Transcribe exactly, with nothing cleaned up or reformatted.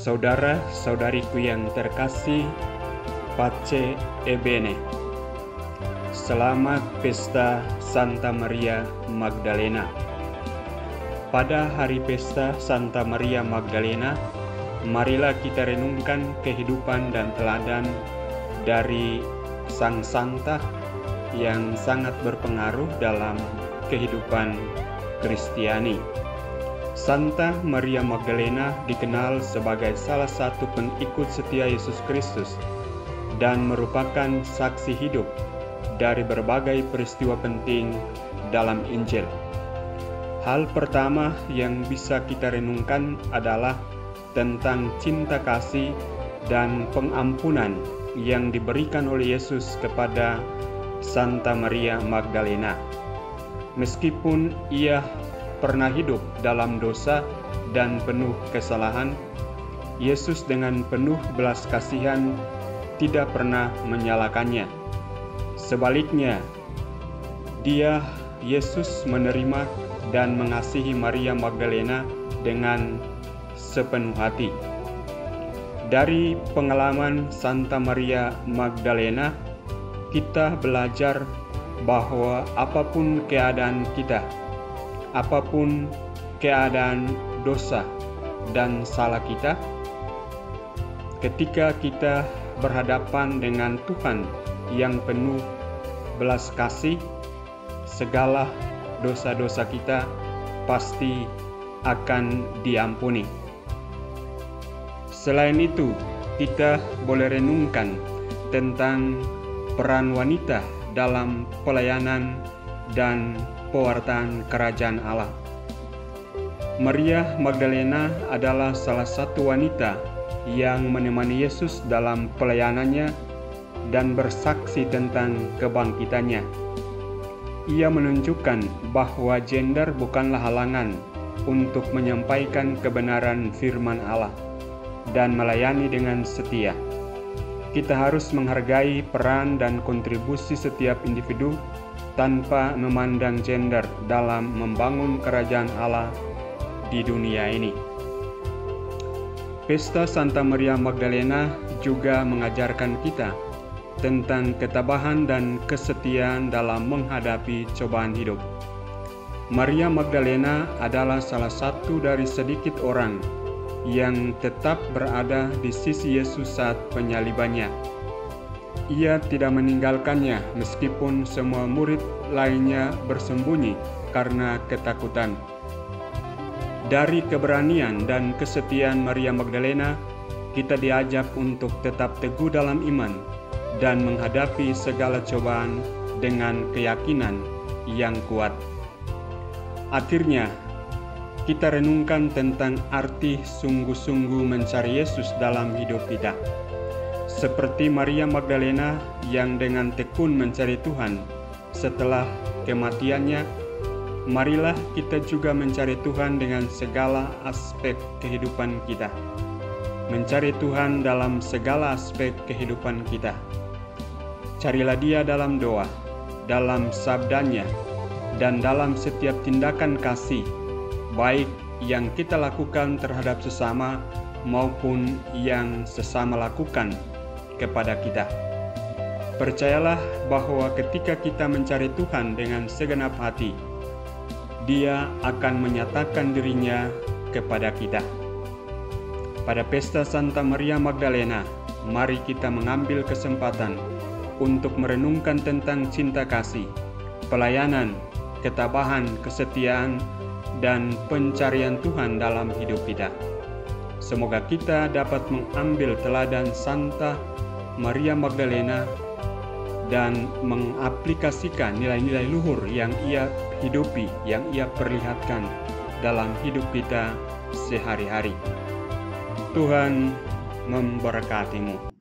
Saudara-saudariku yang terkasih, Pace e Bene, selamat pesta Santa Maria Magdalena. Pada hari pesta Santa Maria Magdalena, marilah kita renungkan kehidupan dan teladan dari Sang Santa yang sangat berpengaruh dalam kehidupan Kristiani. Santa Maria Magdalena dikenal sebagai salah satu pengikut setia Yesus Kristus dan merupakan saksi hidup dari berbagai peristiwa penting dalam Injil. Hal pertama yang bisa kita renungkan adalah tentang cinta kasih dan pengampunan yang diberikan oleh Yesus kepada Santa Maria Magdalena. Meskipun ia pernah hidup dalam dosa dan penuh kesalahan, Yesus dengan penuh belas kasihan tidak pernah menyalahkannya. Sebaliknya, dia, Yesus, menerima dan mengasihi Maria Magdalena dengan sepenuh hati. Dari pengalaman Santa Maria Magdalena, kita belajar bahwa apapun keadaan kita, apapun keadaan dosa dan salah kita, ketika kita berhadapan dengan Tuhan yang penuh belas kasih, segala dosa-dosa kita pasti akan diampuni. Selain itu, kita boleh renungkan tentang peran wanita dalam pelayanan dan pewartaan kerajaan Allah. Maria Magdalena adalah salah satu wanita yang menemani Yesus dalam pelayanannya dan bersaksi tentang kebangkitannya. Ia menunjukkan bahwa gender bukanlah halangan untuk menyampaikan kebenaran firman Allah dan melayani dengan setia. Kita harus menghargai peran dan kontribusi setiap individu tanpa memandang gender dalam membangun kerajaan Allah di dunia ini. Pesta Santa Maria Magdalena juga mengajarkan kita tentang ketabahan dan kesetiaan dalam menghadapi cobaan hidup. Maria Magdalena adalah salah satu dari sedikit orang yang tetap berada di sisi Yesus saat penyalibannya. Ia tidak meninggalkannya meskipun semua murid lainnya bersembunyi karena ketakutan. Dari keberanian dan kesetiaan Maria Magdalena, kita diajak untuk tetap teguh dalam iman dan menghadapi segala cobaan dengan keyakinan yang kuat. Akhirnya, kita renungkan tentang arti sungguh-sungguh mencari Yesus dalam hidup kita. Seperti Maria Magdalena yang dengan tekun mencari Tuhan setelah kematiannya, marilah kita juga mencari Tuhan dengan segala aspek kehidupan kita. Mencari Tuhan dalam segala aspek kehidupan kita. Carilah Dia dalam doa, dalam sabdanya, dan dalam setiap tindakan kasih, baik yang kita lakukan terhadap sesama maupun yang sesama lakukan kepada kita. Percayalah bahwa ketika kita mencari Tuhan dengan segenap hati, Dia akan menyatakan dirinya kepada kita. Pada pesta Santa Maria Magdalena, mari kita mengambil kesempatan untuk merenungkan tentang cinta kasih, pelayanan, ketabahan, kesetiaan, dan pencarian Tuhan dalam hidup kita. Semoga kita dapat mengambil teladan Santa Maria Magdalena dan mengaplikasikan nilai-nilai luhur yang ia hidupi, yang ia perlihatkan dalam hidup kita sehari-hari. Tuhan memberkatimu.